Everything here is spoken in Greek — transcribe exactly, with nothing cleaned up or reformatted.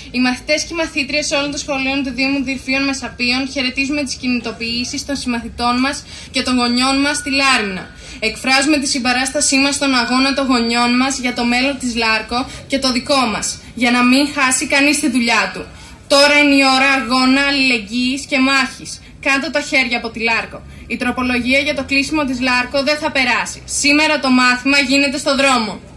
Οι μαθητές και οι μαθήτριες όλων των σχολείων του Δήμου Δυρφίων Μεσαπίων χαιρετίζουμε τις κινητοποιήσεις των συμμαθητών μας και των γονιών μας στη Λάρμινα. Εκφράζουμε τη συμπαράστασή μας στον αγώνα των γονιών μας για το μέλλον της Λάρκο και το δικό μας, για να μην χάσει κανείς τη δουλειά του. Τώρα είναι η ώρα αγώνα, αλληλεγγύης και μάχης. Κάντε τα χέρια από τη Λάρκο. Η τροπολογία για το κλείσιμο της Λάρκο δεν θα περάσει. Σήμερα το μάθημα γίνεται στο δρόμο.